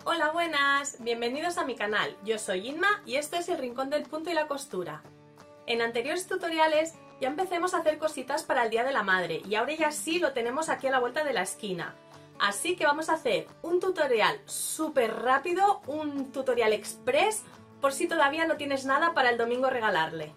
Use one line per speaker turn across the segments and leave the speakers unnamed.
Hola, buenas, bienvenidos a mi canal. Yo soy Inma y esto es el Rincón del Punto y la Costura. En anteriores tutoriales ya empecemos a hacer cositas para el Día de la Madre y ahora ya sí lo tenemos aquí a la vuelta de la esquina. Así que vamos a hacer un tutorial súper rápido, un tutorial express, por si todavía no tienes nada para el domingo regalarle.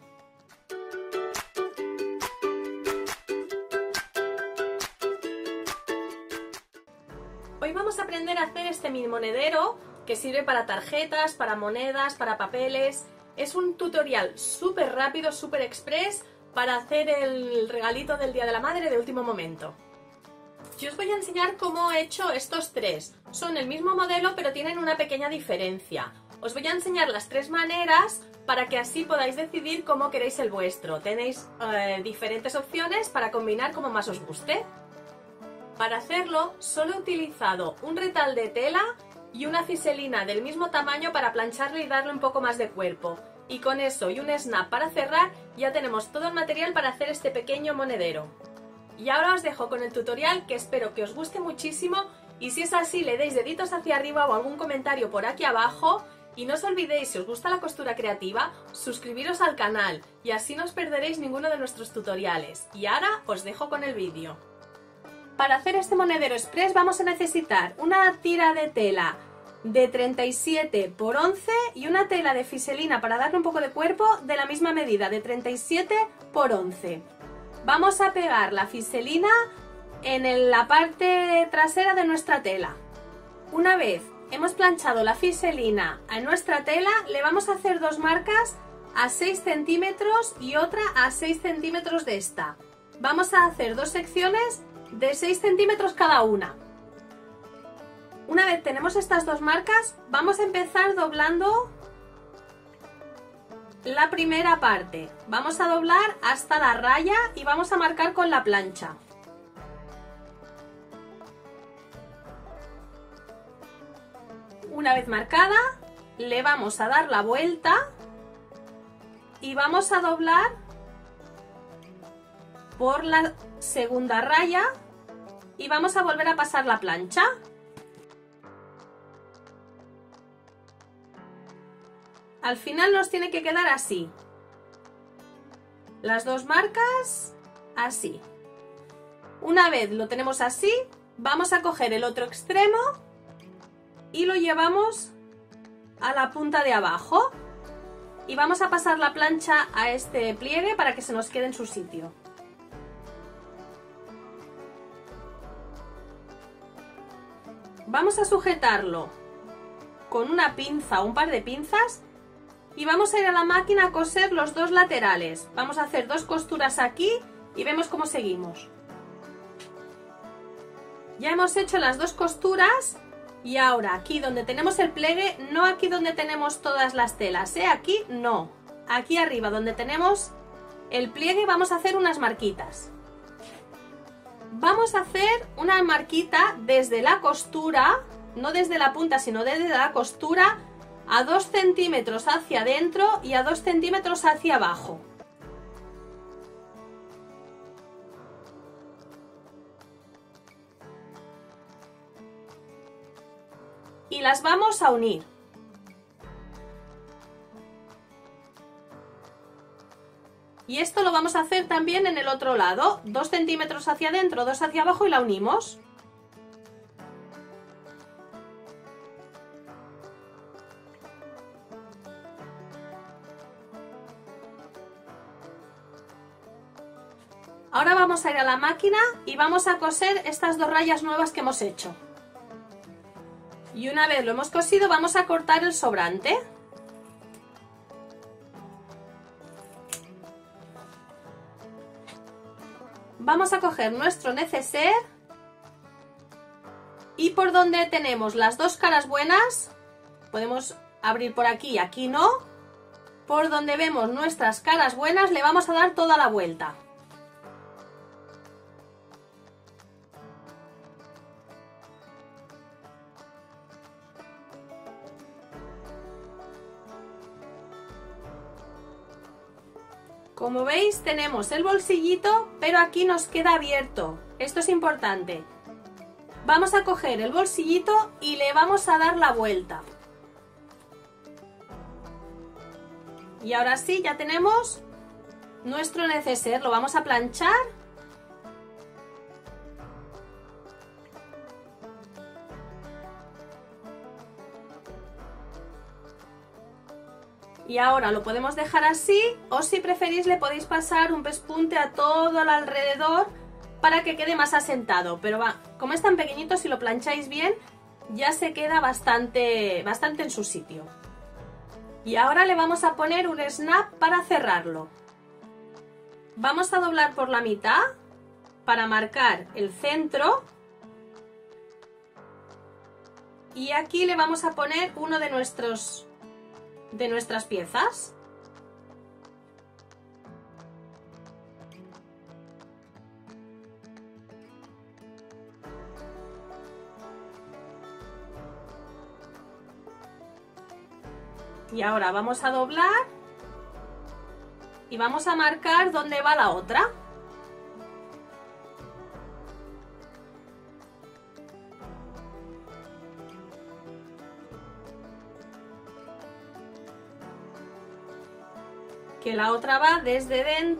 Hoy vamos a aprender a hacer este mini monedero que sirve para tarjetas, para monedas, para papeles. Es un tutorial súper rápido, súper express para hacer el regalito del Día de la Madre de último momento. Yo os voy a enseñar cómo he hecho estos tres. Son el mismo modelo pero tienen una pequeña diferencia. Os voy a enseñar las tres maneras para que así podáis decidir cómo queréis el vuestro. Tenéis diferentes opciones para combinar como más os guste. Para hacerlo solo he utilizado un retal de tela y una fiselina del mismo tamaño para plancharle y darle un poco más de cuerpo. Y con eso y un snap para cerrar ya tenemos todo el material para hacer este pequeño monedero. Y ahora os dejo con el tutorial que espero que os guste muchísimo y si es así le deis deditos hacia arriba o algún comentario por aquí abajo. Y no os olvidéis, si os gusta la costura creativa, suscribiros al canal y así no os perderéis ninguno de nuestros tutoriales. Y ahora os dejo con el vídeo. Para hacer este monedero express vamos a necesitar una tira de tela de 37 por 11 y una tela de fiselina para darle un poco de cuerpo de la misma medida, de 37 por 11. Vamos a pegar la fiselina en la parte trasera de nuestra tela. Una vez hemos planchado la fiselina a nuestra tela, le vamos a hacer dos marcas a 6 centímetros y otra a 6 centímetros de esta. Vamos a hacer dos secciones de 6 centímetros cada una. Una vez tenemos estas dos marcas, vamos a empezar doblando la primera parte. Vamos a doblar hasta la raya y vamos a marcar con la plancha. Una vez marcada, le vamos a dar la vuelta y vamos a doblar por la segunda raya y vamos a volver a pasar la plancha. Al final nos tiene que quedar así. Las dos marcas, así. Una vez lo tenemos así, vamos a coger el otro extremo y lo llevamos a la punta de abajo. Y vamos a pasar la plancha a este pliegue para que se nos quede en su sitio. Vamos a sujetarlo con una pinza o un par de pinzas y vamos a ir a la máquina a coser los dos laterales. Vamos a hacer dos costuras aquí y vemos cómo seguimos. Ya hemos hecho las dos costuras y ahora aquí donde tenemos el pliegue, no aquí donde tenemos todas las telas, aquí no. Aquí arriba donde tenemos el pliegue vamos a hacer unas marquitas. Vamos a hacer una marquita desde la costura, no desde la punta, sino desde la costura, a 2 centímetros hacia adentro y a 2 centímetros hacia abajo. Y las vamos a unir. Y esto lo vamos a hacer también en el otro lado, 2 centímetros hacia adentro, 2 hacia abajo y la unimos. Ahora vamos a ir a la máquina y vamos a coser estas dos rayas nuevas que hemos hecho. Y una vez lo hemos cosido vamos a cortar el sobrante. Vamos a coger nuestro neceser y por donde tenemos las dos caras buenas, podemos abrir por aquí y aquí no, por donde vemos nuestras caras buenas le vamos a dar toda la vuelta. Como veis tenemos el bolsillito, pero aquí nos queda abierto. Esto es importante. Vamos a coger el bolsillito y le vamos a dar la vuelta. Y ahora sí, ya tenemos nuestro neceser, lo vamos a planchar. Y ahora lo podemos dejar así, o si preferís le podéis pasar un pespunte a todo el alrededor para que quede más asentado. Pero va, como es tan pequeñito, si lo plancháis bien, ya se queda bastante en su sitio. Y ahora le vamos a poner un snap para cerrarlo. Vamos a doblar por la mitad para marcar el centro. Y aquí le vamos a poner uno de nuestras piezas. Y ahora vamos a doblar y vamos a marcar dónde va la otra. Que la otra va desde dentro .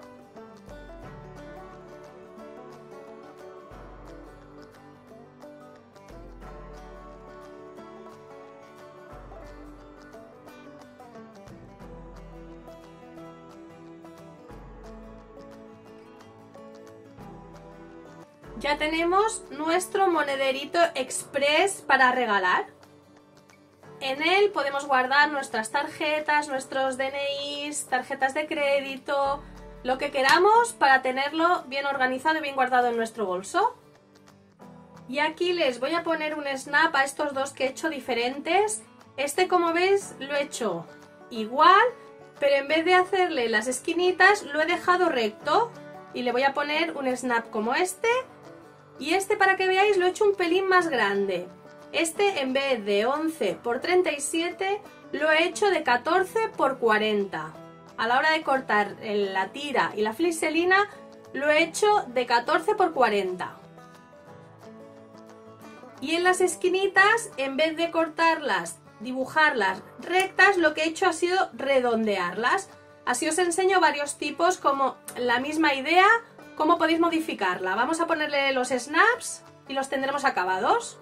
Ya tenemos nuestro monederito express para regalar. En él podemos guardar nuestras tarjetas, nuestros DNIs, tarjetas de crédito, lo que queramos para tenerlo bien organizado y bien guardado en nuestro bolso. Y aquí les voy a poner un snap a estos dos que he hecho diferentes. Este, como veis, lo he hecho igual, pero en vez de hacerle las esquinitas lo he dejado recto. Y le voy a poner un snap como este. Y este, para que veáis, lo he hecho un pelín más grande. Este, en vez de 11 x 37, lo he hecho de 14 x 40. A la hora de cortar la tira y la fliselina, lo he hecho de 14 x 40. Y en las esquinitas, en vez de cortarlas, dibujarlas rectas, lo que he hecho ha sido redondearlas. Así os enseño varios tipos, como la misma idea, cómo podéis modificarla. Vamos a ponerle los snaps y los tendremos acabados.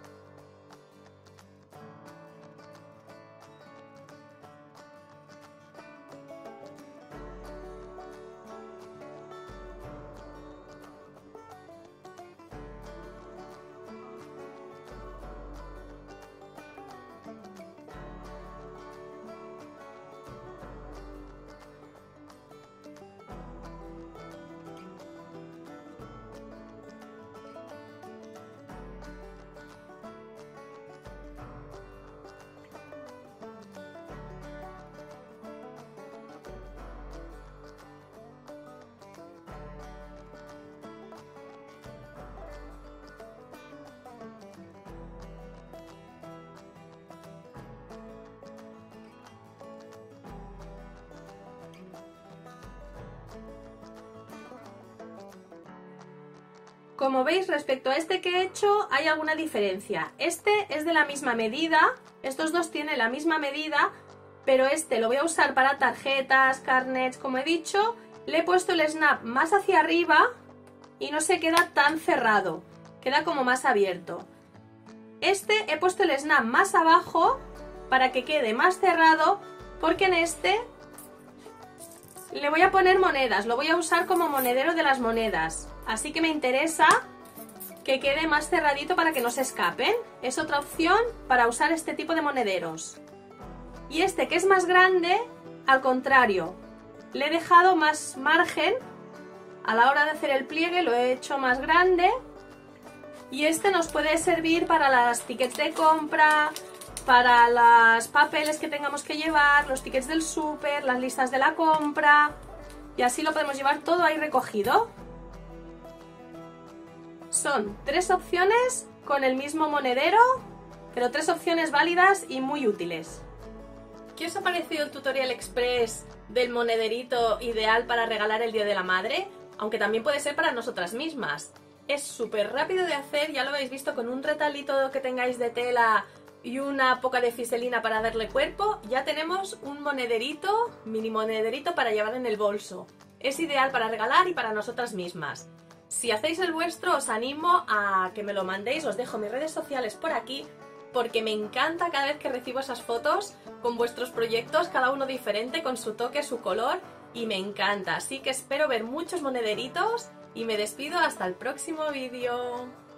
Como veis, respecto a este que he hecho hay alguna diferencia. Este es de la misma medida, estos dos tienen la misma medida, pero este lo voy a usar para tarjetas, carnets, como he dicho. Le he puesto el snap más hacia arriba y no se queda tan cerrado, queda como más abierto. Este he puesto el snap más abajo para que quede más cerrado, porque en este le voy a poner monedas, lo voy a usar como monedero de las monedas. Así que me interesa que quede más cerradito para que no se escapen. Es otra opción para usar este tipo de monederos. Y este, que es más grande, al contrario, le he dejado más margen. A la hora de hacer el pliegue lo he hecho más grande. Y este nos puede servir para las tickets de compra, para los papeles que tengamos que llevar, los tickets del súper, las listas de la compra. Y así lo podemos llevar todo ahí recogido. Son 3 opciones con el mismo monedero, pero 3 opciones válidas y muy útiles. ¿Qué os ha parecido el tutorial express del monederito ideal para regalar el Día de la Madre? Aunque también puede ser para nosotras mismas. Es súper rápido de hacer, ya lo habéis visto, con un retalito que tengáis de tela y una poca de fiselina para darle cuerpo, ya tenemos un monederito, mini monederito para llevar en el bolso. Es ideal para regalar y para nosotras mismas. Si hacéis el vuestro, os animo a que me lo mandéis, os dejo mis redes sociales por aquí, porque me encanta cada vez que recibo esas fotos con vuestros proyectos, cada uno diferente, con su toque, su color, y me encanta. Así que espero ver muchos monederitos y me despido hasta el próximo vídeo.